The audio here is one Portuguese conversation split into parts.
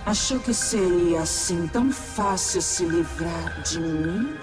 Achou que seria assim tão fácil se livrar de mim?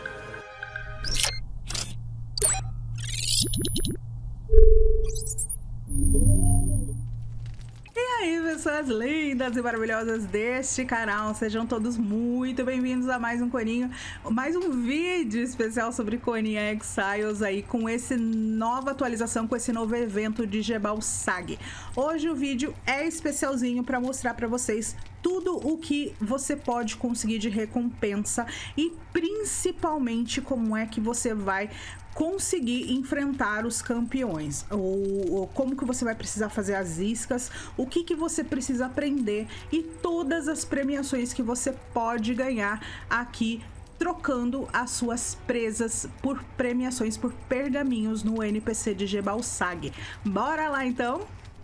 E aí, pessoas lindas e maravilhosas deste canal, sejam todos muito bem-vindos a mais um Coninho, mais um vídeo especial sobre Coninha Exiles aí, com essa nova atualização, com esse novo evento de Jebal Sag. Hoje o vídeo é especialzinho para mostrar para vocês tudo o que você pode conseguir de recompensa e principalmente como é que você vai conseguir enfrentar os campeões, ou como que você vai precisar fazer as iscas, o que você precisa aprender e todas as premiações que você pode ganhar aqui trocando as suas presas por premiações, por pergaminhos no NPC de Jebal Sag. Bora lá então?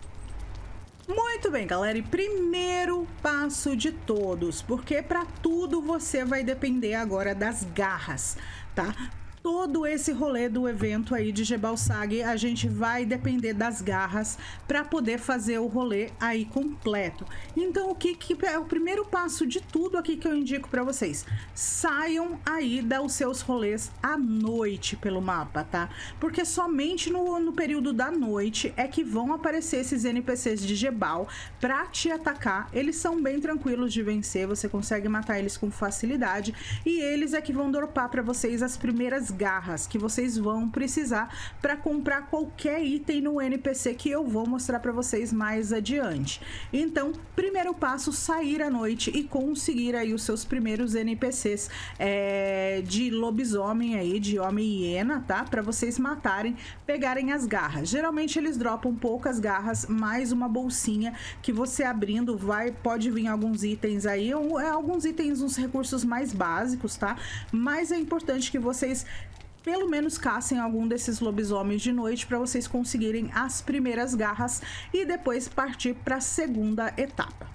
Muito bem, galera, e primeiro passo de todos, porque para tudo você vai depender agora das garras, tá? Todo esse rolê do evento aí de Jebal Sag, a gente vai depender das garras para poder fazer o rolê aí completo. Então, o que é o primeiro passo de tudo aqui que eu indico para vocês? Saiam aí dos seus rolês à noite pelo mapa, tá? Porque somente no período da noite é que vão aparecer esses NPCs de Jebal para te atacar. Eles são bem tranquilos de vencer, você consegue matar eles com facilidade e eles é que vão dropar para vocês as primeiras garras que vocês vão precisar para comprar qualquer item no NPC que eu vou mostrar para vocês mais adiante. Então, primeiro passo, sair à noite e conseguir aí os seus primeiros NPCs de lobisomem aí, de homem hiena, tá? Para vocês matarem, pegarem as garras. Geralmente eles dropam poucas garras, mais uma bolsinha que você abrindo pode vir alguns itens aí, alguns itens, uns recursos mais básicos, tá? Mas é importante que vocês pelo menos caçem algum desses lobisomens de noite para vocês conseguirem as primeiras garras e depois partir para a segunda etapa.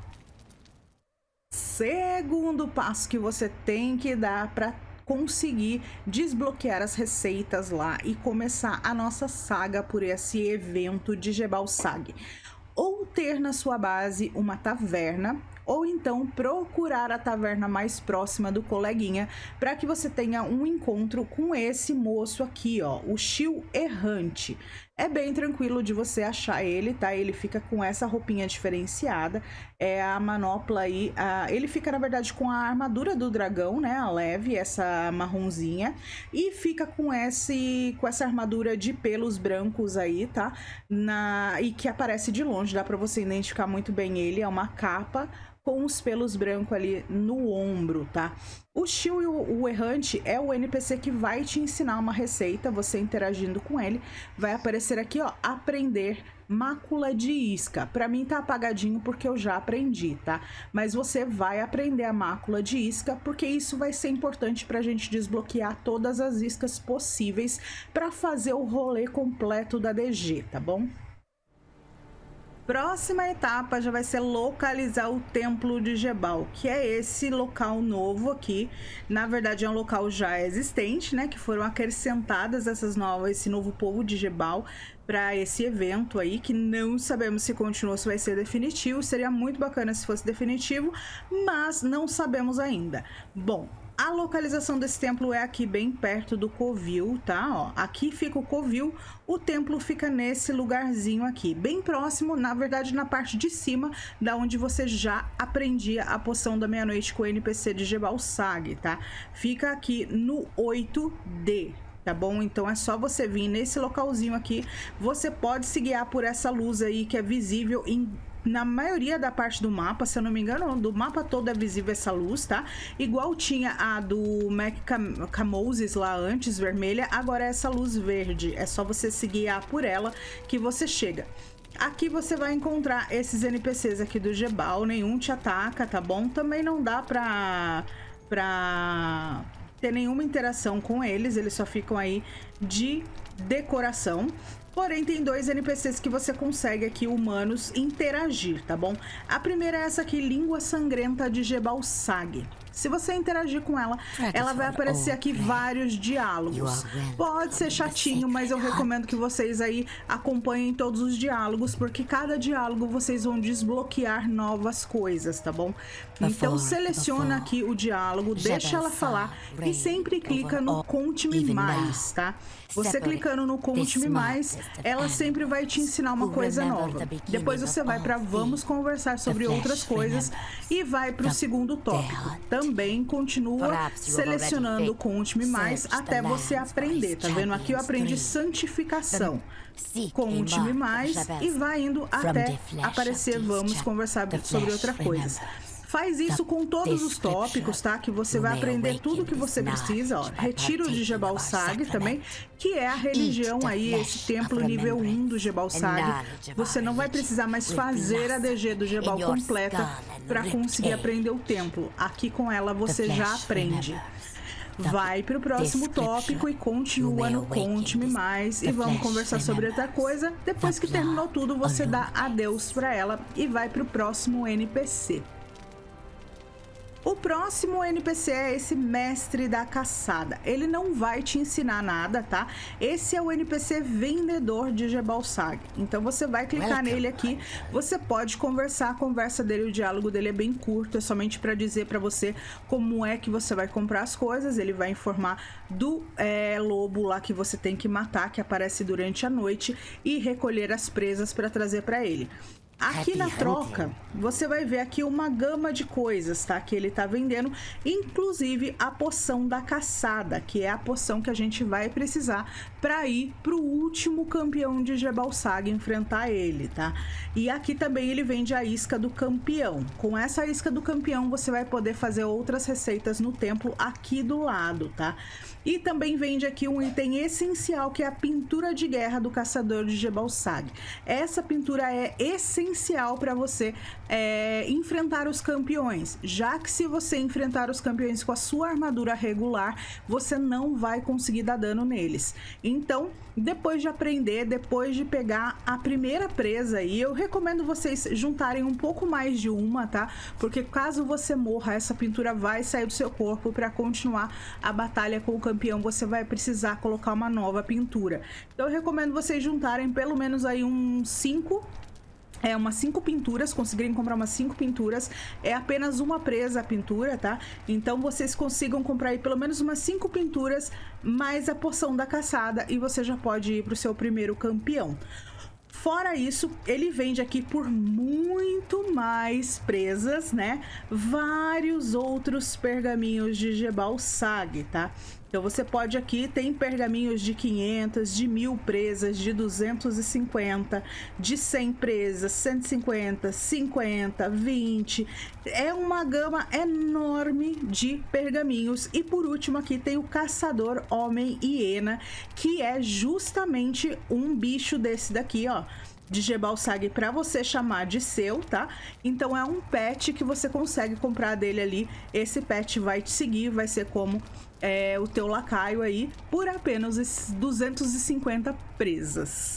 Segundo passo que você tem que dar para conseguir desbloquear as receitas lá e começar a nossa saga por esse evento de Jebal Sag. Ou ter na sua base uma taverna, ou então procurar a taverna mais próxima do coleguinha para que você tenha um encontro com esse moço aqui, ó, o Shil Errante. É bem tranquilo de você achar ele, tá? Ele fica com essa roupinha diferenciada, é a manopla aí, ele fica na verdade com a armadura do dragão, né, a leve, essa marronzinha, e fica com essa armadura de pelos brancos aí, tá? E que aparece de longe, dá para você identificar muito bem ele, é uma capa com os pelos brancos ali no ombro, tá? O Shil, o Errante, é o NPC que vai te ensinar uma receita, você interagindo com ele, vai aparecer aqui, ó, aprender mácula de isca. Pra mim tá apagadinho porque eu já aprendi, tá? Mas você vai aprender a mácula de isca porque isso vai ser importante pra gente desbloquear todas as iscas possíveis pra fazer o rolê completo da DG, tá bom? Próxima etapa já vai ser localizar o Templo de Jebal, que é esse local novo aqui. Na verdade é um local já existente, né? Que foram acrescentadas esse novo povo de Jebal para esse evento aí, que não sabemos se continua, se vai ser definitivo. Seria muito bacana se fosse definitivo, mas não sabemos ainda. Bom, a localização desse templo é aqui bem perto do covil, tá? Ó, aqui fica o covil, o templo fica nesse lugarzinho aqui, bem próximo, na verdade na parte de cima, da onde você já aprendia a poção da meia-noite com o NPC de Jebal Sag, tá? Fica aqui no 8D. Tá bom? Então é só você vir nesse localzinho aqui, você pode se guiar por essa luz aí que é visível na maioria da parte do mapa, se eu não me engano, do mapa todo é visível essa luz, tá? Igual tinha a do Mac Camoses lá antes, vermelha, agora é essa luz verde. É só você se guiar por ela que você chega. Aqui você vai encontrar esses NPCs aqui do Jebal, nenhum te ataca, tá bom? Também não dá pra ter nenhuma interação com eles, eles só ficam aí de decoração. Porém, tem dois NPCs que você consegue aqui, humanos, interagir, tá bom? A primeira é essa aqui, Língua Sangrenta de Jebal Sag. Se você interagir com ela, ela vai aparecer aqui vários diálogos. Pode ser chatinho, mas eu recomendo que vocês aí acompanhem todos os diálogos, porque cada diálogo vocês vão desbloquear novas coisas, tá bom? Então seleciona aqui o diálogo, deixa ela falar e sempre clica no Conte-me Mais, tá? Você clicando no Conte-me Mais, ela sempre vai te ensinar uma coisa nova. Depois você vai para Vamos Conversar sobre outras coisas e vai para o segundo tópico. Também continua selecionando o Conte-me Mais até você aprender, tá vendo? Aqui eu aprendi santificação. Conte-me mais e vai indo até aparecer Vamos Conversar sobre outra coisa. Faz isso com todos os tópicos, tá? Que você vai aprender tudo que você precisa, ó. Retiro de Jebal Sag também, que é a religião aí, esse templo nível 1 do Jebal Sag. Você não vai precisar mais fazer a DG do Jebal completa para conseguir aprender o templo. Aqui com ela você já aprende. Vai para o próximo tópico e continua no Conte-me Mais e vamos conversar sobre outra coisa. Depois que terminou tudo, você dá adeus para ela e vai para o próximo NPC. O próximo NPC é esse mestre da caçada. Ele não vai te ensinar nada, tá? Esse é o NPC vendedor de Jebal Sag. Então você vai clicar nele aqui. Você pode conversar. A conversa dele, o diálogo dele é bem curto. É somente para dizer para você como é que você vai comprar as coisas. Ele vai informar do lobo lá que você tem que matar, que aparece durante a noite, e recolher as presas para trazer para ele. Aqui na troca, você vai ver aqui uma gama de coisas, tá? Que ele tá vendendo, inclusive a poção da caçada, que é a poção que a gente vai precisar para ir pro último campeão de Jebal Sag enfrentar ele, tá? E aqui também ele vende a isca do campeão. Com essa isca do campeão, você vai poder fazer outras receitas no templo aqui do lado, tá? E também vende aqui um item essencial, que é a pintura de guerra do caçador de Jebal Sag. Essa pintura é essencial para você enfrentar os campeões, já que se você enfrentar os campeões com a sua armadura regular, você não vai conseguir dar dano neles. Então, depois de aprender, depois de pegar a primeira presa aí, eu recomendo vocês juntarem um pouco mais de uma, tá? Porque caso você morra, essa pintura vai sair do seu corpo. Para continuar a batalha com o campeão, você vai precisar colocar uma nova pintura. Então eu recomendo vocês juntarem pelo menos aí umas 5 pinturas, conseguirem comprar umas 5 pinturas. É apenas uma presa a pintura, tá? Então vocês consigam comprar aí pelo menos umas 5 pinturas, mais a poção da caçada, e você já pode ir para o seu primeiro campeão. Fora isso, ele vende aqui por muito mais presas, né? Vários outros pergaminhos de Jebal Sag, tá? Então você pode aqui, tem pergaminhos de 500, de 1000 presas, de 250, de 100 presas, 150, 50, 20. É uma gama enorme de pergaminhos. E por último aqui tem o Caçador Homem Hiena, que é justamente um bicho desse daqui, ó, de Jebal Sag, para você chamar de seu, tá? Então é um pet que você consegue comprar dele ali. Esse pet vai te seguir, vai ser como o teu lacaio aí, por apenas 250 presas.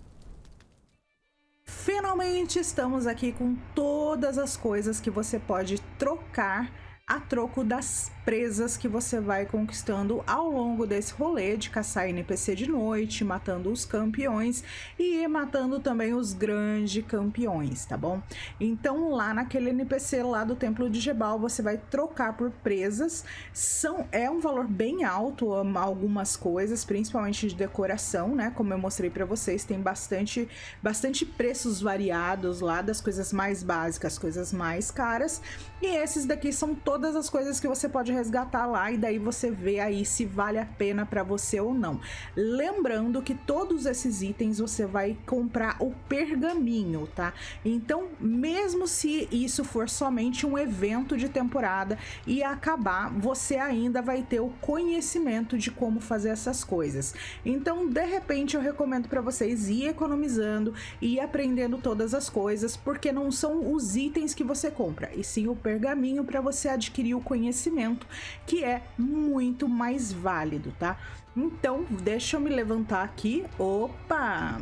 Finalmente estamos aqui com todas as coisas que você pode trocar a troco das presas que você vai conquistando ao longo desse rolê de caçar NPC de noite, matando os campeões e matando também os grandes campeões, tá bom? Então lá naquele NPC lá do Templo de Jebal, você vai trocar por presas. É um valor bem alto algumas coisas, principalmente de decoração, né? Como eu mostrei pra vocês, tem bastante preços variados lá, das coisas mais básicas, coisas mais caras. E esses daqui são todas as coisas que você pode resgatar lá, e daí você vê aí se vale a pena para você ou não. Lembrando que todos esses itens você vai comprar o pergaminho, tá? Então, mesmo se isso for somente um evento de temporada e acabar, você ainda vai ter o conhecimento de como fazer essas coisas. Então, de repente, eu recomendo para vocês ir economizando e ir aprendendo todas as coisas, porque não são os itens que você compra, e sim o pergaminho para você adquirir o conhecimento, que é muito mais válido, tá? Então, deixa eu me levantar aqui. Opa!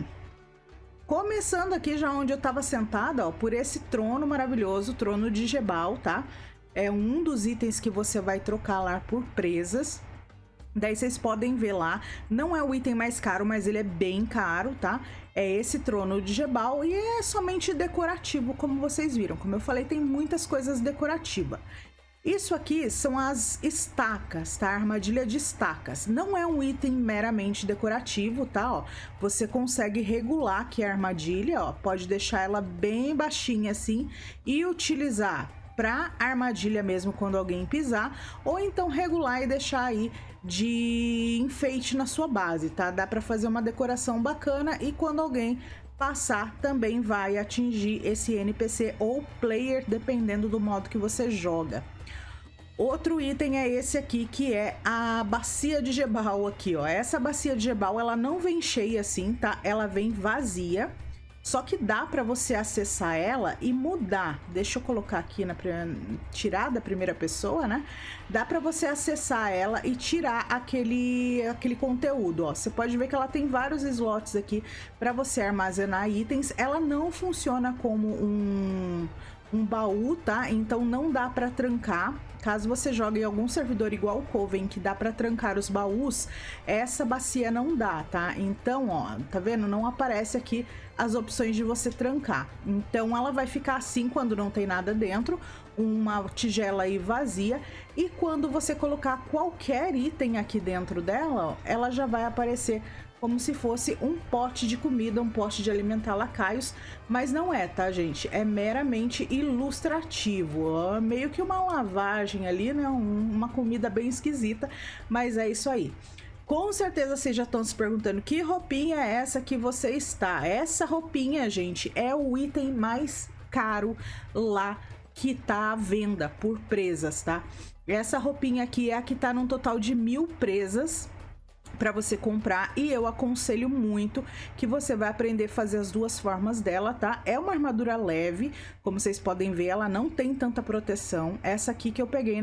Começando aqui já onde eu tava sentada, ó, por esse trono maravilhoso, trono de Jebal, tá? é um dos itens que você vai trocar lá por presas. Daí vocês podem ver lá, não é o item mais caro, mas ele é bem caro, tá? É esse trono de Gebal e é somente decorativo, como vocês viram. Como eu falei, tem muitas coisas decorativas. Isso aqui são as estacas, tá? Armadilha de estacas. Não é um item meramente decorativo, tá? Ó, você consegue regular aqui a armadilha, ó. Pode deixar ela bem baixinha assim e utilizar para armadilha mesmo quando alguém pisar, ou então regular e deixar aí de enfeite na sua base, tá? Dá para fazer uma decoração bacana e quando alguém passar também vai atingir esse NPC ou player, dependendo do modo que você joga. Outro item é esse aqui, que é a bacia de Gebal aqui, ó. Essa bacia de Gebal, ela não vem cheia assim, tá? Ela vem vazia. Só que dá para você acessar ela e mudar. Deixa eu colocar aqui tirar da primeira pessoa, né? Dá para você acessar ela e tirar aquele conteúdo, ó. Você pode ver que ela tem vários slots aqui para você armazenar itens. Ela não funciona como um baú, tá? Então não dá para trancar. Caso você jogue em algum servidor igual o Coven, que dá para trancar os baús, essa bacia não dá, tá? Então, ó, tá vendo? Não aparece aqui as opções de você trancar. Então ela vai ficar assim quando não tem nada dentro, uma tigela aí vazia, e quando você colocar qualquer item aqui dentro dela, ó, ela já vai aparecer como se fosse um pote de comida, um pote de alimentar lacaios, mas não é, tá, gente? É meramente ilustrativo, ó, meio que uma lavagem ali, né? Uma comida bem esquisita, mas é isso aí. Com certeza vocês já estão se perguntando que roupinha é essa que você está. Essa roupinha, gente, é o item mais caro lá que tá à venda por presas, tá? Essa roupinha aqui é a que tá num total de 1000 presas para você comprar, e eu aconselho muito que você vai aprender a fazer as duas formas dela, tá? É uma armadura leve, como vocês podem ver, ela não tem tanta proteção. Essa aqui que eu peguei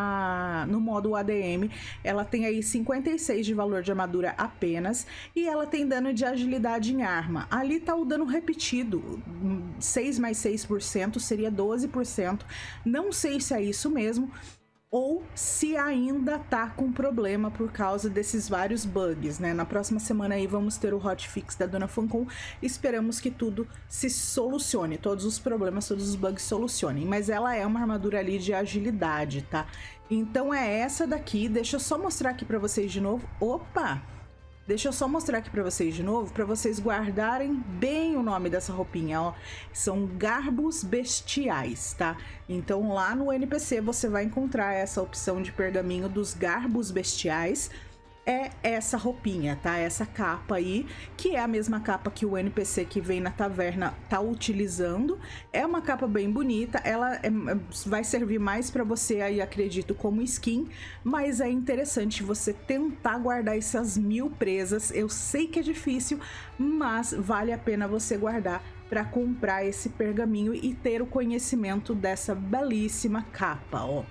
no modo ADM, ela tem aí 56 de valor de armadura apenas, e ela tem dano de agilidade em arma. Ali tá o dano repetido, 6 mais 6% seria 12%, não sei se é isso mesmo, ou se ainda tá com problema por causa desses vários bugs, né? Na próxima semana aí vamos ter o hotfix da Dona Funcom. Esperamos que tudo se solucione, todos os problemas, todos os bugs solucionem. Mas ela é uma armadura ali de agilidade, tá? Então é essa daqui. Deixa eu só mostrar aqui pra vocês de novo. Opa! Deixa eu só mostrar aqui pra vocês de novo, pra vocês guardarem bem o nome dessa roupinha, ó. São Garbos Bestiais, tá? Então lá no NPC você vai encontrar essa opção de pergaminho dos Garbos Bestiais. É essa roupinha, tá? Essa capa aí, que é a mesma capa que o NPC que vem na taverna tá utilizando. É uma capa bem bonita, ela vai servir mais para você aí, acredito, como skin, mas é interessante você tentar guardar essas 1000 presas. Eu sei que é difícil, mas vale a pena você guardar para comprar esse pergaminho e ter o conhecimento dessa belíssima capa, ó.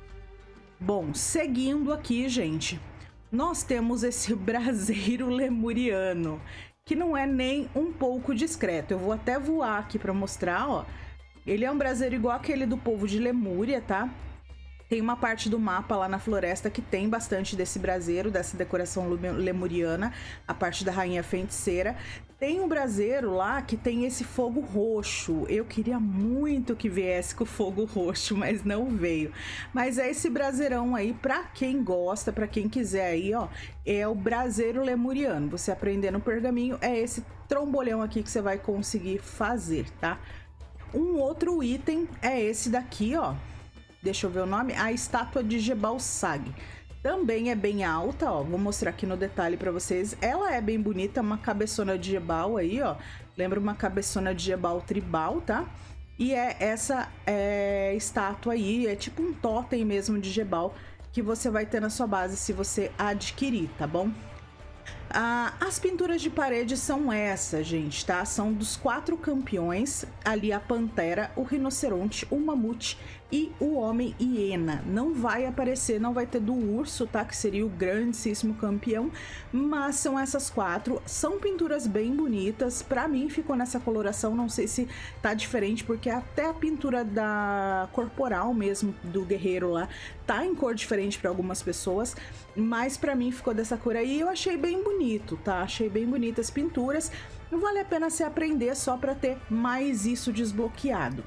Bom, seguindo aqui, gente, nós temos esse braseiro lemuriano, que não é nem um pouco discreto. Eu vou até voar aqui para mostrar, ó. Ele é um braseiro igual aquele do povo de Lemúria, tá? Tem uma parte do mapa lá na floresta que tem bastante desse braseiro, dessa decoração lemuriana, a parte da rainha feiticeira. Tem um braseiro lá que tem esse fogo roxo. Eu queria muito que viesse com fogo roxo, mas não veio. Mas é esse braseirão aí, pra quem gosta, pra quem quiser aí, ó, é o braseiro lemuriano. Você aprender no pergaminho, é esse trombolhão aqui que você vai conseguir fazer, tá? Um outro item é esse daqui, ó. Deixa eu ver o nome. A estátua de Gebal Sag. Também é bem alta, ó. Vou mostrar aqui no detalhe pra vocês. Ela é bem bonita, uma cabeçona de Gebal aí, ó. Lembra uma cabeçona de Gebal tribal, tá? E é essa estátua aí, é tipo um totem mesmo de Gebal que você vai ter na sua base se você adquirir, tá bom? As pinturas de parede são essas, gente, tá? São dos 4 campeões, ali a pantera, o rinoceronte, o mamute e o homem hiena. Não vai aparecer, não vai ter do urso, tá? Que seria o grandíssimo campeão, mas são essas 4. São pinturas bem bonitas, pra mim ficou nessa coloração, não sei se tá diferente, porque até a pintura da corporal mesmo, do guerreiro lá, tá em cor diferente pra algumas pessoas, mas pra mim ficou dessa cor aí. Eu achei bem bonito, tá? Achei bem bonitas as pinturas. Não vale a pena se aprender só pra ter mais isso desbloqueado.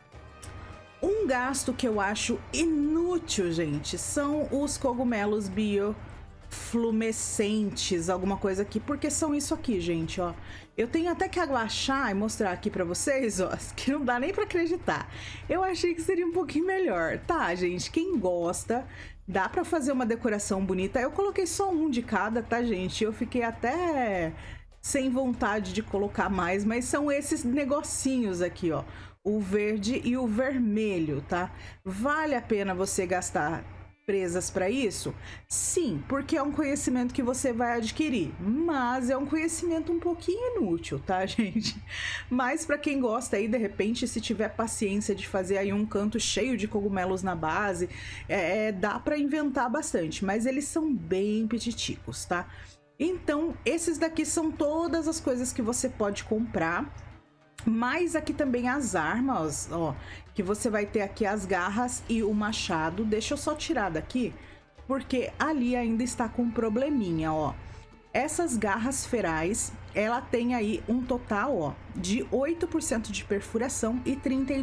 Um gasto que eu acho inútil, gente, são os cogumelos biofluorescentes, alguma coisa aqui, porque são isso aqui, gente, ó. Eu tenho até que agachar e mostrar aqui pra vocês, ó, que não dá nem pra acreditar. Eu achei que seria um pouquinho melhor, tá, gente? Quem gosta, dá pra fazer uma decoração bonita. Eu coloquei só um de cada, tá, gente? Eu fiquei até sem vontade de colocar mais, mas são esses negocinhos aqui, ó. O verde e o vermelho, tá? Vale a pena você gastar presas para isso? Sim, porque é um conhecimento que você vai adquirir, mas é um conhecimento um pouquinho inútil, tá, gente? Mas para quem gosta aí, de repente, se tiver paciência de fazer aí um canto cheio de cogumelos na base, dá para inventar bastante, mas eles são bem petiticos, tá? Então, esses daqui são todas as coisas que você pode comprar. Mas aqui também as armas, ó, que você vai ter aqui as garras e o machado. Deixa eu só tirar daqui, porque ali ainda está com um probleminha, ó. Essas garras ferais, ela tem aí um total, ó, de 8% de perfuração e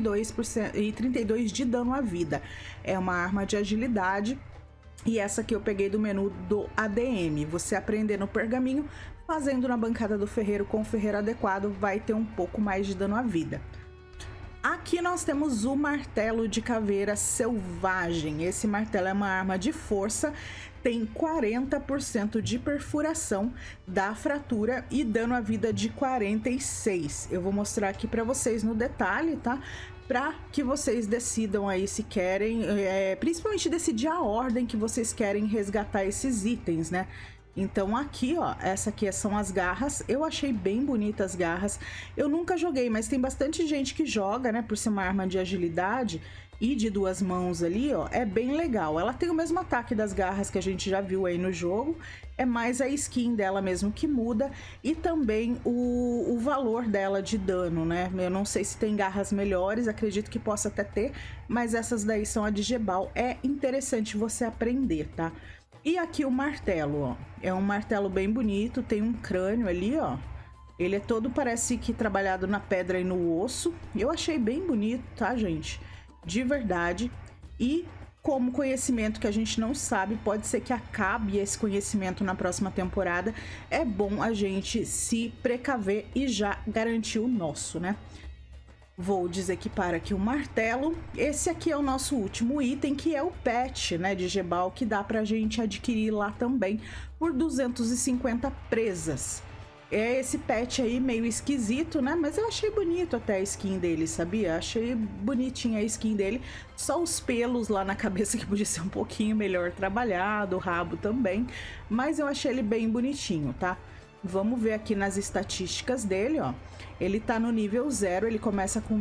32 de dano à vida. É uma arma de agilidade. E essa aqui eu peguei do menu do ADM. Você aprender no pergaminho, fazendo na bancada do ferreiro com o ferreiro adequado, vai ter um pouco mais de dano à vida. Aqui nós temos o martelo de caveira selvagem. Esse martelo é uma arma de força, tem 40% de perfuração, dá fratura e dano à vida de 46. Eu vou mostrar aqui para vocês no detalhe, tá? Para que vocês decidam aí se querem, principalmente decidir a ordem que vocês querem resgatar esses itens, né? Então aqui, ó, essa aqui são as garras. Eu achei bem bonitas as garras. Eu nunca joguei, mas tem bastante gente que joga, né? Por ser uma arma de agilidade e de 2 mãos ali, ó. É bem legal. Ela tem o mesmo ataque das garras que a gente já viu aí no jogo. É mais a skin dela mesmo que muda. E também o valor dela de dano, né? Eu não sei se tem garras melhores, acredito que possa até ter. Mas essas daí são a de Gebal. É interessante você aprender, tá? E aqui o martelo, ó, é um martelo bem bonito, tem um crânio ali, ó. Ele é todo, parece que trabalhado na pedra e no osso. Eu achei bem bonito, tá, gente? De verdade. E como conhecimento que a gente não sabe, pode ser que acabe esse conhecimento na próxima temporada. É bom a gente se precaver e já garantir o nosso, né? Vou desequipar aqui o martelo. Esse aqui é o nosso último item, que é o pet, né, de Gebal, que dá pra gente adquirir lá também por 250 presas. É esse pet aí meio esquisito, né, mas eu achei bonito até a skin dele, sabia? Achei bonitinha a skin dele. Só os pelos lá na cabeça que podia ser um pouquinho melhor trabalhado, o rabo também, mas eu achei ele bem bonitinho, tá? Vamos ver aqui nas estatísticas dele, ó. Ele tá no nível 0, ele começa com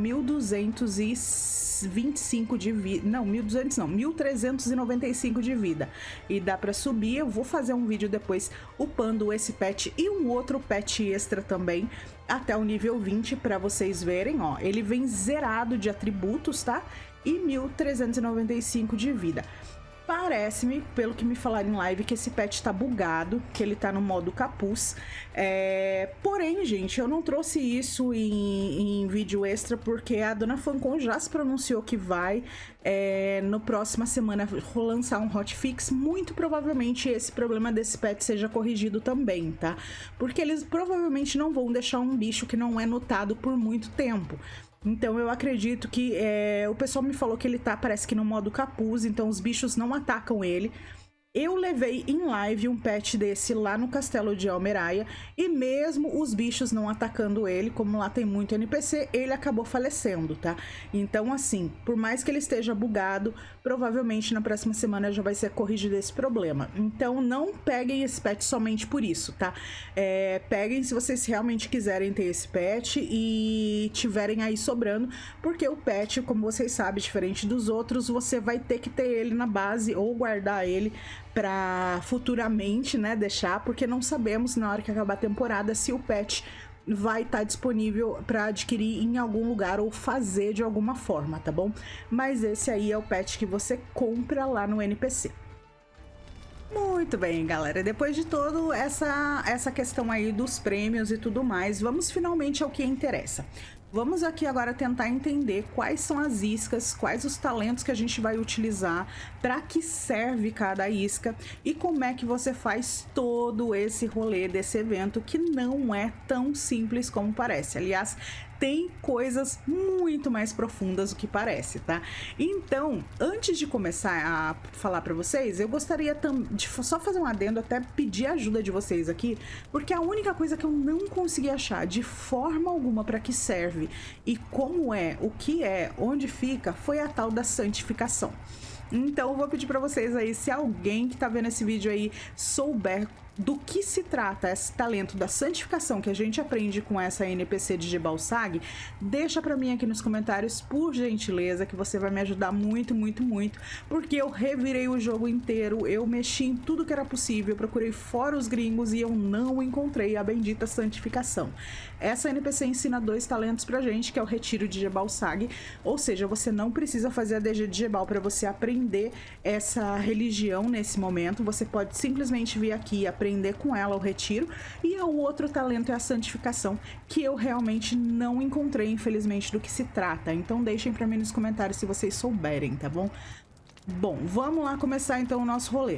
1.225 de vida. Não, 1.200 não, 1.395 de vida. E dá pra subir. Eu vou fazer um vídeo depois upando esse pet e um outro pet extra também até o nível 20 pra vocês verem, ó. Ele vem zerado de atributos, tá? E 1.395 de vida. Parece-me, pelo que me falaram em live, que esse pet tá bugado, que ele tá no modo capuz. Porém, gente, eu não trouxe isso em vídeo extra, porque a dona Fancon já se pronunciou que vai, no próxima semana, lançar um hotfix. Muito provavelmente esse problema desse pet seja corrigido também, tá? Porque eles provavelmente não vão deixar um bicho que não é notado por muito tempo. Então eu acredito que o pessoal me falou que ele tá, parece que no modo capuz, então os bichos não atacam ele. Eu levei em live um pet desse lá no castelo de Almeraia e mesmo os bichos não atacando ele, como lá tem muito NPC, ele acabou falecendo, tá? Então assim, por mais que ele esteja bugado, provavelmente na próxima semana já vai ser corrigido esse problema. Então não peguem esse pet somente por isso, tá? Peguem se vocês realmente quiserem ter esse pet e tiverem aí sobrando, porque o pet, como vocês sabem, diferente dos outros, você vai ter que ter ele na base ou guardar ele para futuramente, né, deixar, porque não sabemos na hora que acabar a temporada se o pet vai estar disponível para adquirir em algum lugar ou fazer de alguma forma, tá bom? Mas esse aí é o pet que você compra lá no NPC. Muito bem, galera, depois de toda essa questão aí dos prêmios e tudo mais, vamos finalmente ao que interessa. Vamos aqui agora tentar entender quais são as iscas, quais os talentos que a gente vai utilizar, para que serve cada isca e como é que você faz todo esse rolê desse evento, que não é tão simples como parece. Aliás, tem coisas muito mais profundas do que parece, tá? Então, antes de começar a falar para vocês, eu gostaria de só fazer um adendo, até pedir a ajuda de vocês aqui, porque a única coisa que eu não consegui achar de forma alguma para que serve e como é, o que é, onde fica, foi a tal da santificação. Então eu vou pedir para vocês aí, se alguém que tá vendo esse vídeo aí souber do que se trata esse talento da santificação que a gente aprende com essa NPC de Jebalsag, deixa pra mim aqui nos comentários, por gentileza, que você vai me ajudar muito, muito, muito, porque eu revirei o jogo inteiro, eu mexi em tudo que era possível, procurei fora os gringos e eu não encontrei a bendita santificação. Essa NPC ensina 2 talentos pra gente, que é o retiro de Jebalsag, ou seja, você não precisa fazer a DG de Jebal para você aprender essa religião nesse momento, você pode simplesmente vir aqui e aprender com ela o retiro, e o outro talento é a santificação, que eu realmente não encontrei, infelizmente, do que se trata. Então deixem pra mim nos comentários se vocês souberem, tá bom? Bom, vamos lá começar então o nosso rolê.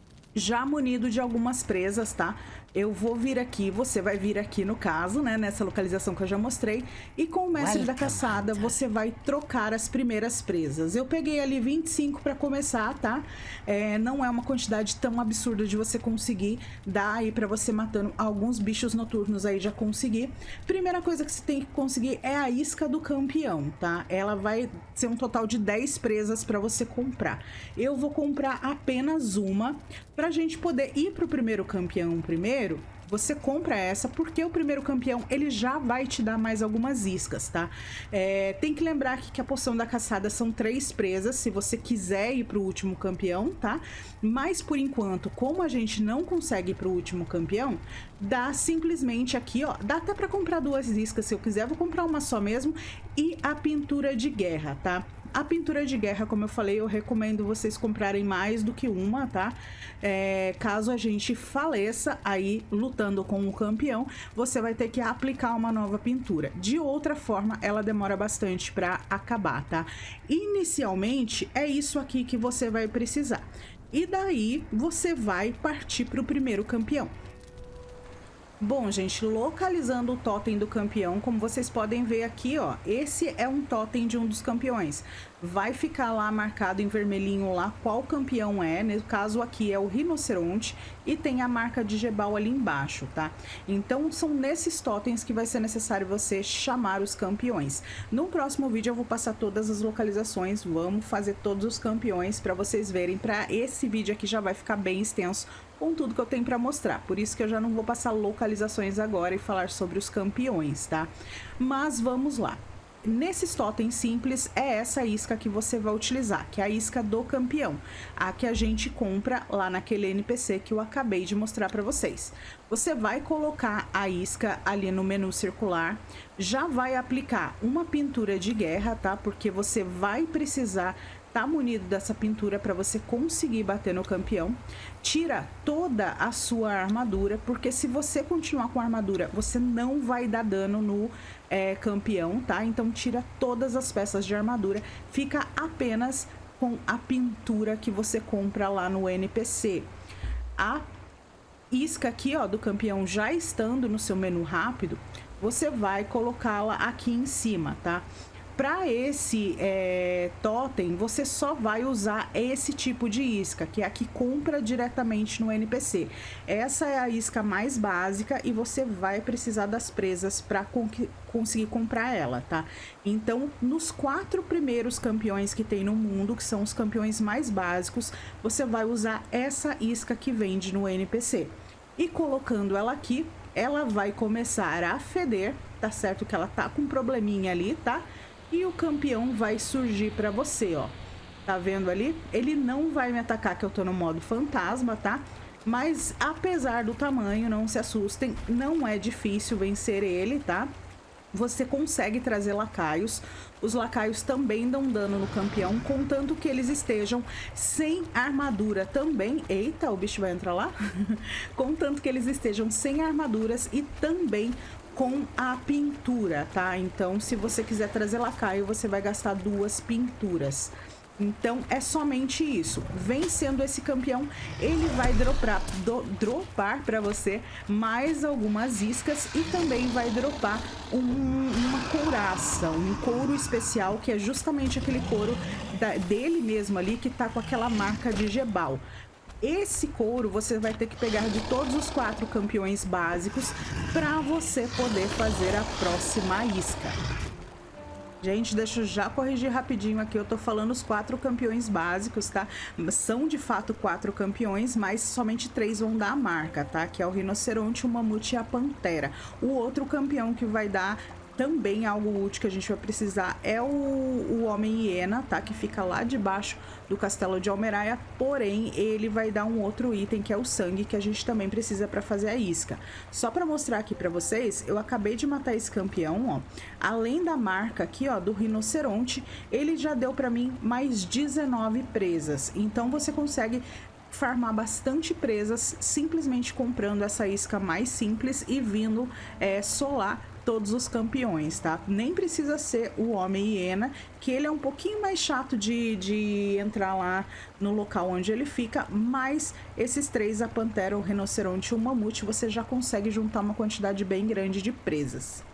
Já munido de algumas presas, tá? Eu vou vir aqui, você vai vir aqui no caso, né, nessa localização que eu já mostrei, e com o mestre da caçada você vai trocar as primeiras presas. Eu peguei ali 25 para começar, tá? Não é uma quantidade tão absurda de você conseguir, dá aí para você matando alguns bichos noturnos aí já conseguir. Primeira coisa que você tem que conseguir é a isca do campeão, tá? Ela vai ser um total de 10 presas para você comprar. Eu vou comprar apenas uma, pra gente poder ir pro primeiro campeão primeiro. Você compra essa porque o primeiro campeão ele já vai te dar mais algumas iscas, tá? Tem que lembrar que a poção da caçada são 3 presas, se você quiser ir pro último campeão, tá? Mas por enquanto, como a gente não consegue ir pro último campeão, dá simplesmente aqui, ó, dá até pra comprar 2 iscas se eu quiser, vou comprar uma só mesmo, e a pintura de guerra, tá? A pintura de guerra, como eu falei, eu recomendo vocês comprarem mais do que uma, tá? Caso a gente faleça aí lutando com o campeão, você vai ter que aplicar uma nova pintura. De outra forma, ela demora bastante para acabar, tá? Inicialmente, é isso aqui que você vai precisar. E daí, você vai partir para o primeiro campeão. Bom, gente, localizando o totem do campeão, como vocês podem ver aqui, ó, esse é um totem de um dos campeões. Vai ficar lá marcado em vermelhinho lá qual campeão é, no caso aqui é o rinoceronte e tem a marca de Jebal ali embaixo, tá? Então são nesses totens que vai ser necessário você chamar os campeões. No próximo vídeo eu vou passar todas as localizações, vamos fazer todos os campeões para vocês verem. Para esse vídeo aqui já vai ficar bem extenso com tudo que eu tenho para mostrar, por isso que eu já não vou passar localizações agora e falar sobre os campeões, tá? Mas vamos lá. Nesses totens simples é essa isca que você vai utilizar, que é a isca do campeão, a que a gente compra lá naquele NPC que eu acabei de mostrar para vocês. Você vai colocar a isca ali no menu circular, já vai aplicar uma pintura de guerra, tá? Porque você vai precisar tá munido dessa pintura para você conseguir bater no campeão. Tira toda a sua armadura, porque se você continuar com a armadura, você não vai dar dano no campeão, tá? Então tira todas as peças de armadura, fica apenas com a pintura que você compra lá no NPC. A isca aqui, ó, do campeão já estando no seu menu rápido, você vai colocá-la aqui em cima, tá? Para esse totem, você só vai usar esse tipo de isca, que é a que compra diretamente no NPC. Essa é a isca mais básica e você vai precisar das presas para conseguir comprar ela, tá? Então, nos 4 primeiros campeões que tem no mundo, que são os campeões mais básicos, você vai usar essa isca que vende no NPC. E colocando ela aqui, ela vai começar a feder, tá certo que ela tá com um probleminha ali, tá? E o campeão vai surgir pra você, ó. Tá vendo ali? Ele não vai me atacar, que eu tô no modo fantasma, tá? Mas, apesar do tamanho, não se assustem, não é difícil vencer ele, tá? Você consegue trazer lacaios. Os lacaios também dão dano no campeão, contanto que eles estejam sem armadura também. Eita, o bicho vai entrar lá? Contanto que eles estejam sem armaduras e também com a pintura, tá? Então, se você quiser trazer lacaio, você vai gastar 2 pinturas. Então, é somente isso. Vencendo esse campeão, ele vai dropar para você mais algumas iscas e também vai dropar uma couraça, um couro especial, que é justamente aquele couro dele mesmo ali, que tá com aquela marca de Gebal. Esse couro você vai ter que pegar de todos os 4 campeões básicos para você poder fazer a próxima isca. Gente, deixa eu já corrigir rapidinho aqui, eu tô falando os 4 campeões básicos, tá? São de fato 4 campeões, mas somente 3 vão dar a marca, tá? Que é o rinoceronte, o mamute e a pantera. O outro campeão que vai dar também algo útil que a gente vai precisar é o Homem-Hiena, tá? Que fica lá debaixo do Castelo de Almeraia, porém ele vai dar um outro item que é o sangue, que a gente também precisa para fazer a isca. Só para mostrar aqui para vocês, eu acabei de matar esse campeão, ó. Além da marca aqui, ó, do rinoceronte, ele já deu para mim mais 19 presas. Então você consegue farmar bastante presas simplesmente comprando essa isca mais simples e vindo solar todos os campeões, tá? Nem precisa ser o Homem-Hiena, que ele é um pouquinho mais chato de entrar lá no local onde ele fica, mas esses 3, a pantera, o rinoceronte e o mamute, você já consegue juntar uma quantidade bem grande de presas.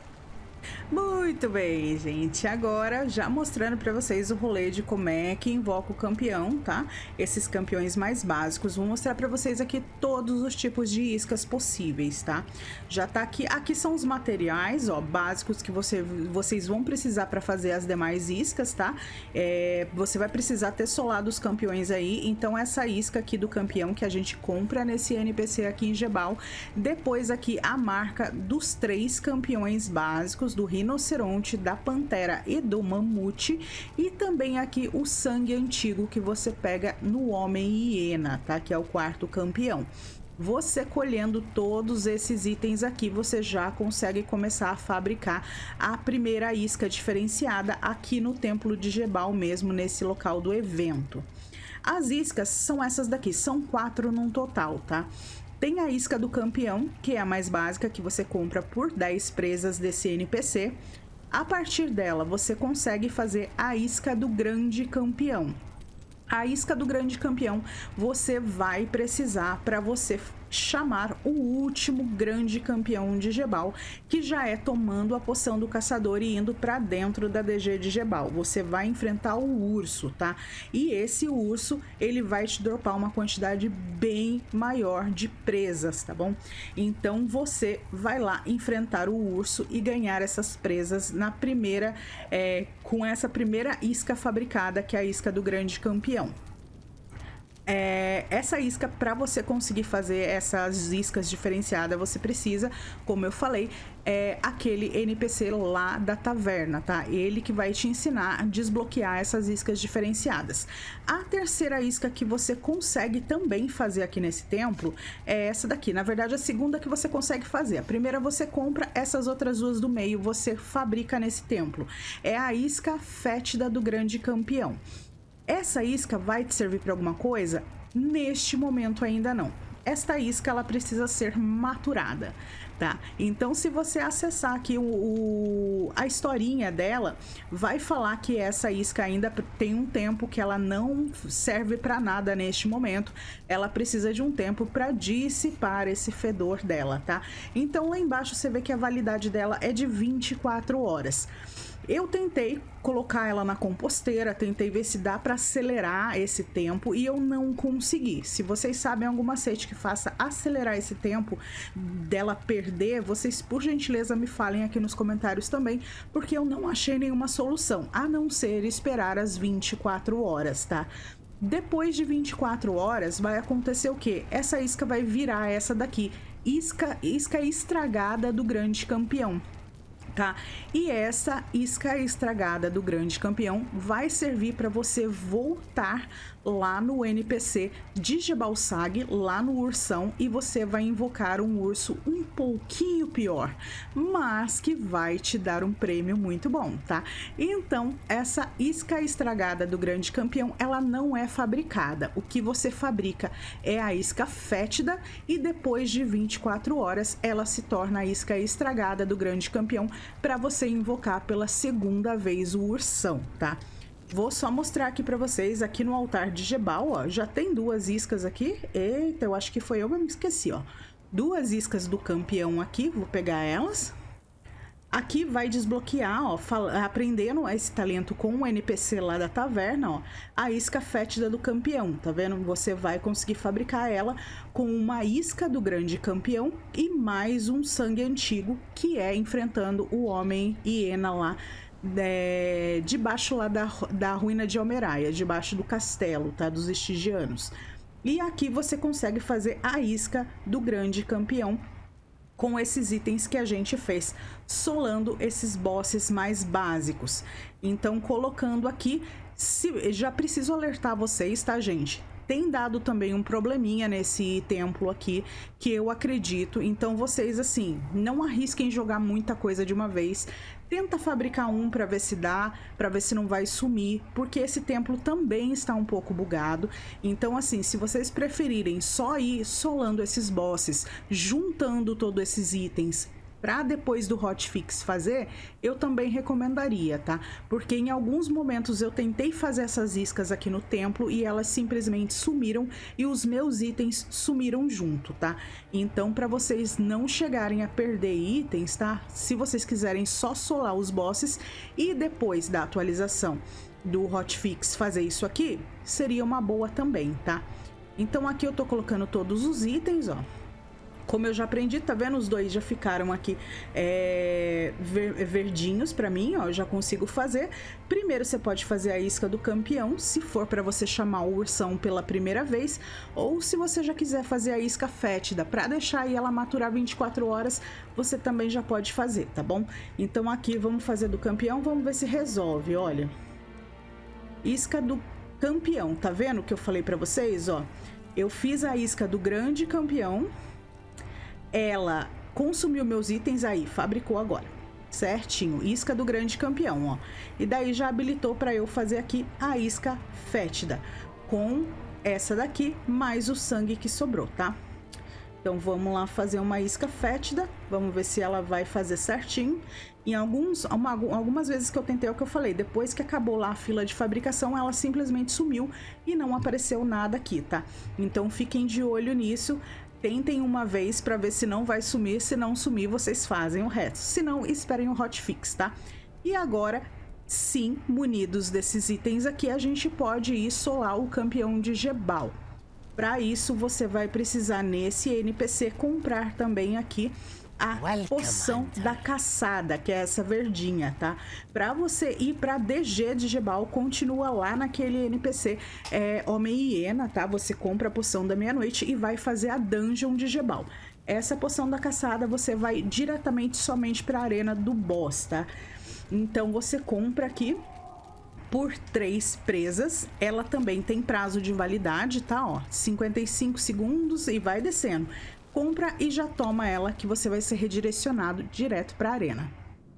Muito bem, gente, agora já mostrando para vocês o rolê de como é que invoca o campeão, tá? Esses campeões mais básicos, vou mostrar para vocês aqui todos os tipos de iscas possíveis, tá? Já tá aqui são os materiais, ó, básicos que vocês vão precisar para fazer as demais iscas, tá? Você vai precisar ter solado os campeões aí, então essa isca aqui do campeão que a gente compra nesse NPC aqui em Gebal, depois aqui a marca dos 3 campeões básicos, do rinoceronte, da pantera e do mamute, e também aqui o sangue antigo que você pega no Homem-Hiena, tá? Que é o 4º campeão. Você colhendo todos esses itens aqui, você já consegue começar a fabricar a primeira isca diferenciada aqui no Templo de Gebal mesmo, nesse local do evento. As iscas são essas daqui, são 4 num total, tá? Tem a isca do campeão, que é a mais básica, que você compra por 10 presas desse NPC. A partir dela, você consegue fazer a isca do grande campeão. A isca do grande campeão você vai precisar para você chamar o último grande campeão de Gebal, que já é tomando a poção do caçador e indo para dentro da DG de Gebal. Você vai enfrentar o urso, tá? E esse urso, ele vai te dropar uma quantidade bem maior de presas, tá bom? Então você vai lá enfrentar o urso e ganhar essas presas na primeira, com essa primeira isca fabricada, que é a isca do grande campeão. Essa isca, para você conseguir fazer essas iscas diferenciadas, você precisa, como eu falei, aquele NPC lá da taverna, tá? Ele que vai te ensinar a desbloquear essas iscas diferenciadas. A terceira isca que você consegue também fazer aqui nesse templo é essa daqui. Na verdade, a segunda que você consegue fazer. A primeira você compra, essas outras 2 do meio você fabrica nesse templo. É a isca fétida do grande campeão. Essa isca vai te servir para alguma coisa? Neste momento ainda não. Esta isca ela precisa ser maturada, tá? Então, se você acessar aqui a historinha dela, vai falar que essa isca ainda tem um tempo que ela não serve para nada neste momento. Ela precisa de um tempo para dissipar esse fedor dela, tá? Então, lá embaixo você vê que a validade dela é de 24 horas. Eu tentei colocar ela na composteira, tentei ver se dá para acelerar esse tempo e eu não consegui. Se vocês sabem algum macete que faça acelerar esse tempo dela perder, vocês por gentileza me falem aqui nos comentários também, porque eu não achei nenhuma solução, a não ser esperar as 24 horas, tá? Depois de 24 horas vai acontecer o quê? Essa isca vai virar essa daqui, isca estragada do grande campeão. Tá? E essa isca estragada do grande campeão vai servir para você voltar lá no NPC de Jebalsag, lá no ursão, e você vai invocar um urso um pouquinho pior, mas que vai te dar um prêmio muito bom, tá? Então, essa isca estragada do grande campeão, ela não é fabricada. O que você fabrica é a isca fétida e depois de 24 horas ela se torna a isca estragada do grande campeão para você invocar pela segunda vez o ursão, tá? Vou só mostrar aqui pra vocês, aqui no altar de Jebal, ó, já tem 2 iscas aqui. Eita, eu acho que foi eu mesmo que esqueci, ó. 2 iscas do campeão aqui, vou pegar elas. Aqui vai desbloquear, ó, aprendendo esse talento com o NPC lá da taverna, ó, a isca fétida do campeão, tá vendo? Você vai conseguir fabricar ela com uma isca do grande campeão e mais um sangue antigo, que é enfrentando o homem hiena lá, debaixo lá da ruína de Almeraia, debaixo do castelo, tá? Dos Estigianos. E aqui você consegue fazer a isca do grande campeão com esses itens que a gente fez, solando esses bosses mais básicos. Então, colocando aqui, já preciso alertar vocês, tá, gente? Tem dado também um probleminha nesse templo aqui, que eu acredito. Então, vocês, assim, não arrisquem jogar muita coisa de uma vez. Tenta fabricar um para ver se dá, para ver se não vai sumir, porque esse templo também está um pouco bugado. Então, assim, se vocês preferirem só ir solando esses bosses, juntando todos esses itens para depois do hotfix fazer, eu também recomendaria, tá? Porque em alguns momentos eu tentei fazer essas iscas aqui no templo e elas simplesmente sumiram e os meus itens sumiram junto, tá? Então, para vocês não chegarem a perder itens, tá? Se vocês quiserem só solar os bosses e depois da atualização do hotfix fazer isso aqui, seria uma boa também, tá? Então, aqui eu tô colocando todos os itens, ó. Como eu já aprendi, tá vendo? Os 2 já ficaram aqui verdinhos pra mim, ó. Eu já consigo fazer. Primeiro você pode fazer a isca do campeão, se for pra você chamar o ursão pela primeira vez. Ou se você já quiser fazer a isca fétida, pra deixar aí ela maturar 24 horas, você também já pode fazer, tá bom? Então aqui vamos fazer do campeão, vamos ver se resolve, olha. Isca do campeão, tá vendo o que eu falei pra vocês, ó? Eu fiz a isca do grande campeão. Ela consumiu meus itens aí, fabricou agora, certinho, isca do grande campeão, ó. E daí já habilitou para eu fazer aqui a isca fétida, com essa daqui, mais o sangue que sobrou, tá? Então vamos lá fazer uma isca fétida, vamos ver se ela vai fazer certinho. Em algumas vezes que eu tentei, é o que eu falei, depois que acabou lá a fila de fabricação, ela simplesmente sumiu e não apareceu nada aqui, tá? Então fiquem de olho nisso. Tentem uma vez para ver se não vai sumir. Se não sumir, vocês fazem o resto. Se não, esperem o hotfix, tá? E agora, sim, munidos desses itens aqui, a gente pode ir solar o campeão de Jebal. Para isso, você vai precisar nesse NPC comprar também aqui a poção da caçada, que é essa verdinha, tá? Para você ir para DG de Jebal, continua lá naquele NPC Homem Hiena, tá? Você compra a poção da meia-noite e vai fazer a dungeon de Jebal. Essa poção da caçada você vai diretamente somente para a arena do boss, tá? Então você compra aqui por 3 presas. Ela também tem prazo de validade, tá? Ó, 55 segundos e vai descendo. Compra e já toma ela, que você vai ser redirecionado direto para a arena.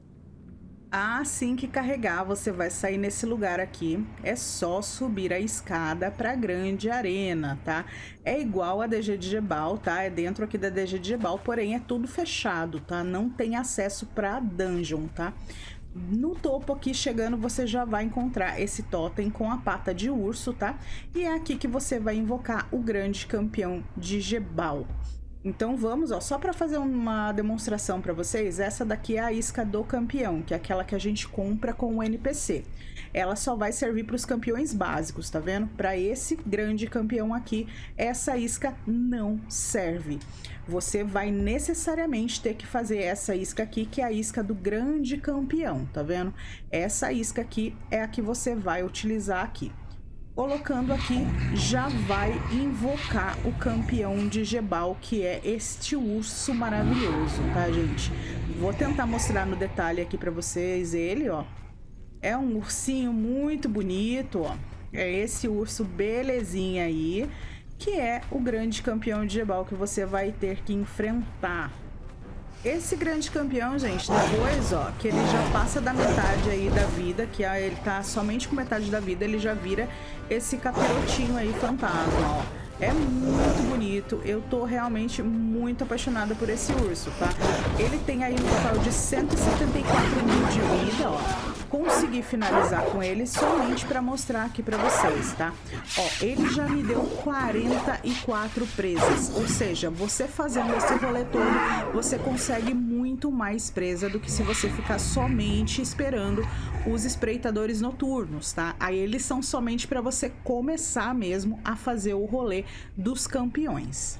Assim que carregar, você vai sair nesse lugar aqui. É só subir a escada para a grande arena, tá? É igual a DG de Jebal, tá? É dentro aqui da DG de Jebal, porém é tudo fechado, tá? Não tem acesso para dungeon, tá? No topo aqui, chegando, você já vai encontrar esse totem com a pata de urso, tá? E é aqui que você vai invocar o grande campeão de Jebal. Então vamos, ó, só para fazer uma demonstração para vocês, essa daqui é a isca do campeão, que é aquela que a gente compra com o NPC. Ela só vai servir para os campeões básicos, tá vendo? Para esse grande campeão aqui, essa isca não serve. Você vai necessariamente ter que fazer essa isca aqui, que é a isca do grande campeão, tá vendo? Essa isca aqui é a que você vai utilizar aqui. Colocando aqui, já vai invocar o campeão de Gebal, que é este urso maravilhoso, tá, gente? Vou tentar mostrar no detalhe aqui pra vocês ele, ó. É um ursinho muito bonito, ó. É esse urso belezinha aí, que é o grande campeão de Gebal que você vai ter que enfrentar. Esse grande campeão, gente, depois, ó, que ele já passa da metade aí da vida, que ele tá somente com metade da vida, ele já vira esse capirotinho aí fantasma, ó. É muito bonito, eu tô realmente muito apaixonada por esse urso, tá? Ele tem aí um total de 174 mil de vida, ó. Consegui finalizar com ele somente para mostrar aqui para vocês, tá? Ó, ele já me deu 44 presas, ou seja, você fazendo esse rolê todo, você consegue muito mais presa do que se você ficar somente esperando os espreitadores noturnos, tá? Aí eles são somente para você começar mesmo a fazer o rolê dos campeões.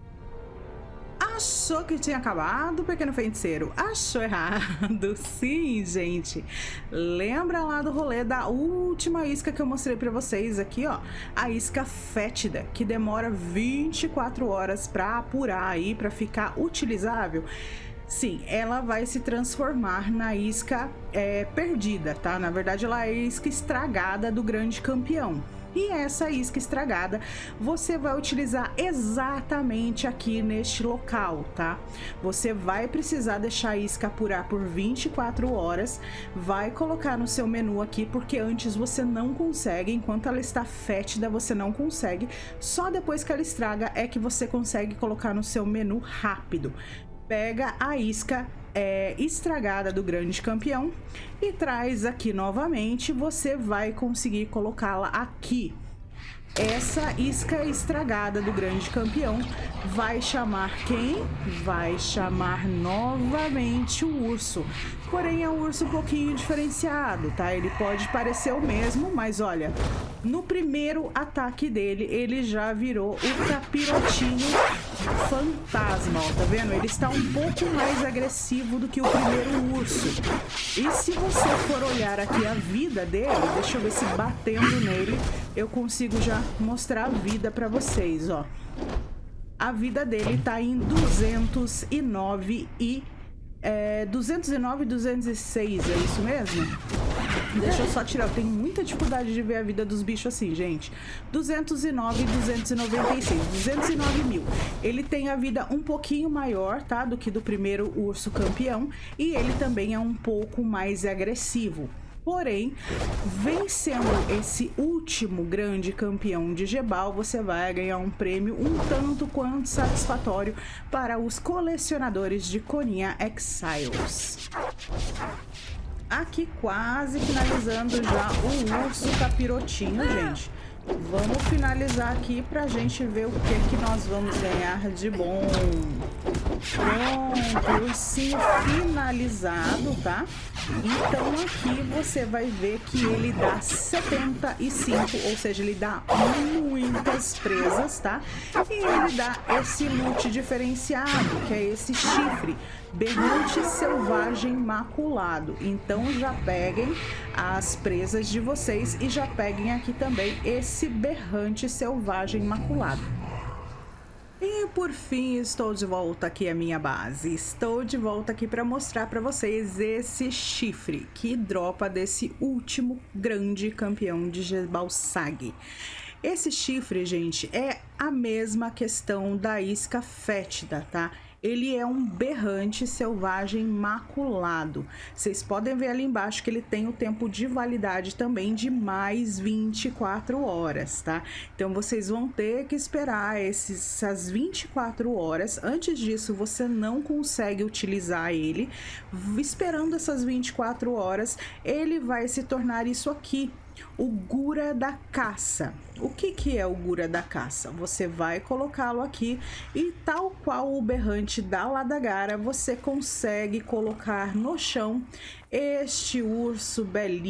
Achou que tinha acabado, pequeno feiticeiro? Achou errado. Sim, gente. Lembra lá do rolê da última isca que eu mostrei pra vocês aqui, ó? A isca fétida, que demora 24 horas pra apurar aí, pra ficar utilizável. Sim, ela vai se transformar na isca perdida, tá? Na verdade, ela é a isca estragada do grande campeão. E essa isca estragada você vai utilizar exatamente aqui neste local, tá? Você vai precisar deixar a isca apurar por 24 horas, vai colocar no seu menu aqui, porque antes você não consegue, enquanto ela está fétida você não consegue, só depois que ela estraga é que você consegue colocar no seu menu rápido. Pega a isca estragada do grande campeão e traz aqui novamente, você vai conseguir colocá-la aqui. Essa isca estragada do grande campeão vai chamar quem? Vai chamar novamente o urso. Porém é um urso um pouquinho diferenciado, tá? Ele pode parecer o mesmo, mas olha, no primeiro ataque dele, ele já virou o capirotinho fantasma, ó, tá vendo? Ele está um pouco mais agressivo do que o primeiro urso. E se você for olhar aqui a vida dele, deixa eu ver se batendo nele eu consigo já mostrar a vida pra vocês, ó. A vida dele tá em 209 e 206, é isso mesmo? Deixa eu só tirar, eu tenho muita dificuldade de ver a vida dos bichos assim, gente. 209 e 296, 209 mil. Ele tem a vida um pouquinho maior, tá? Do que do primeiro urso campeão. E ele também é um pouco mais agressivo. Porém, vencendo esse último grande campeão de Gebal, você vai ganhar um prêmio um tanto quanto satisfatório para os colecionadores de Coninha Exiles. Aqui quase finalizando já o urso capirotinho, gente. Vamos finalizar aqui pra gente ver o que nós vamos ganhar de bom. Pronto, ursinho finalizado, tá? Então aqui você vai ver que ele dá 75, ou seja, ele dá muitas presas, tá? E ele dá esse loot diferenciado, que é esse chifre. Berrante selvagem maculado. Então já peguem as presas de vocês e já peguem aqui também esse berrante selvagem maculado. E por fim, estou de volta aqui à minha base. Estou de volta aqui para mostrar para vocês esse chifre que dropa desse último grande campeão de Gebalsag. Esse chifre, gente, é a mesma questão da isca fétida, tá? Ele é um berrante selvagem maculado. Vocês podem ver ali embaixo que ele tem o tempo de validade também de mais 24 horas, tá? Então vocês vão ter que esperar essas 24 horas. Antes disso, você não consegue utilizar ele. Esperando essas 24 horas, ele vai se tornar isso aqui. o Gura da Caça. O que é o Gura da Caça? Você vai colocá-lo aqui e, tal qual o berrante da Ladagara, você consegue colocar no chão este urso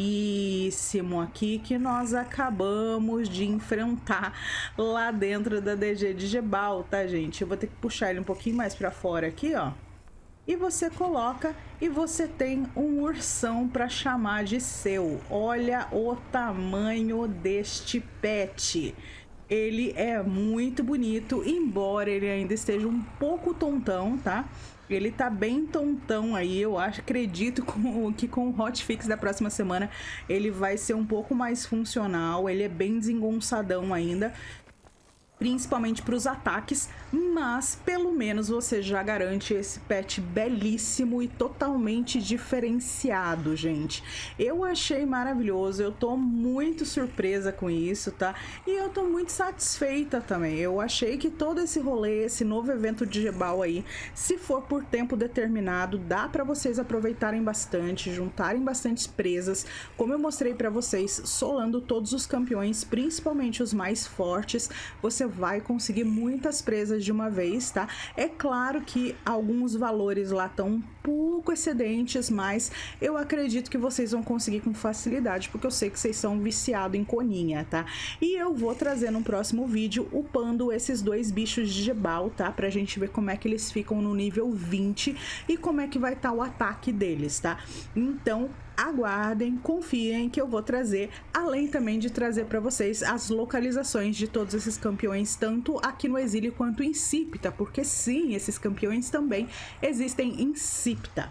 belíssimo aqui que nós acabamos de enfrentar lá dentro da DG de Jebal, tá, gente? Eu vou ter que puxar ele um pouquinho mais pra fora aqui, ó. E você coloca e você tem um ursão para chamar de seu. Olha o tamanho deste pet. Ele é muito bonito, embora ele ainda esteja um pouco tontão, tá? Ele tá bem tontão aí, eu acredito que com o hotfix da próxima semana ele vai ser um pouco mais funcional. Ele é bem desengonçadão ainda, principalmente para os ataques, mas pelo menos você já garante esse pet belíssimo e totalmente diferenciado, gente. Eu achei maravilhoso, eu tô muito surpresa com isso, tá? E eu tô muito satisfeita também. Eu achei que todo esse rolê, esse novo evento de Jebal aí, se for por tempo determinado, dá para vocês aproveitarem bastante, juntarem bastante presas, como eu mostrei para vocês, solando todos os campeões, principalmente os mais fortes. Você vai conseguir muitas presas de uma vez, tá? É claro que alguns valores lá estão um pouco excedentes, mas eu acredito que vocês vão conseguir com facilidade, porque eu sei que vocês são viciados em coninha, tá? E eu vou trazer no próximo vídeo upando esses dois bichos de Jebal, tá? Pra gente ver como é que eles ficam no nível 20 e como é que vai estar o ataque deles, tá? Então, aguardem, confiem que eu vou trazer, além também de trazer para vocês as localizações de todos esses campeões, tanto aqui no Exílio quanto em Sipta, porque sim, esses campeões também existem em Sipta.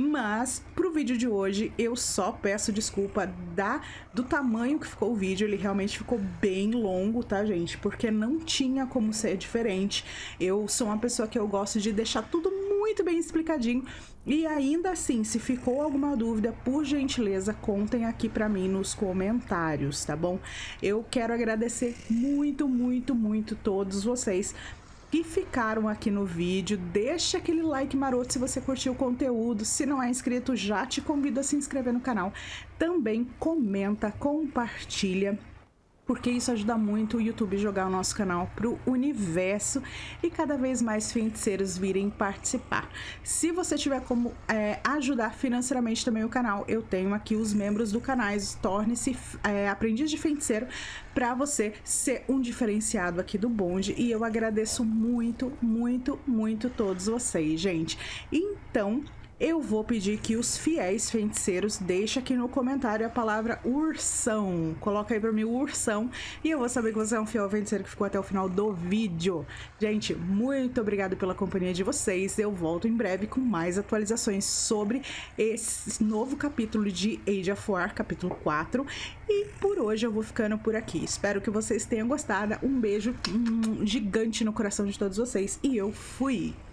Mas pro vídeo de hoje eu só peço desculpa do tamanho que ficou o vídeo. Ele realmente ficou bem longo, tá, gente? Porque não tinha como ser diferente. Eu sou uma pessoa que eu gosto de deixar tudo muito bem explicadinho. E ainda assim, se ficou alguma dúvida, por gentileza, contem aqui pra mim nos comentários, tá bom? Eu quero agradecer muito, muito, muito todos vocês que ficaram aqui no vídeo. Deixa aquele like maroto se você curtiu o conteúdo. Se não é inscrito, já te convido a se inscrever no canal. Também comenta, compartilha, porque isso ajuda muito o YouTube jogar o nosso canal pro universo e cada vez mais feiticeiros virem participar. Se você tiver como ajudar financeiramente também o canal, eu tenho aqui os membros do canal. Torne-se aprendiz de feiticeiro para você ser um diferenciado aqui do bonde. E eu agradeço muito, muito, muito todos vocês, gente. Então, eu vou pedir que os fiéis feiticeiros deixem aqui no comentário a palavra ursão. Coloca aí pra mim o ursão e eu vou saber que você é um fiel feiticeiro que ficou até o final do vídeo. Gente, muito obrigado pela companhia de vocês. Eu volto em breve com mais atualizações sobre esse novo capítulo de Age of War, capítulo 4. E por hoje eu vou ficando por aqui. Espero que vocês tenham gostado. Um beijo gigante no coração de todos vocês e eu fui!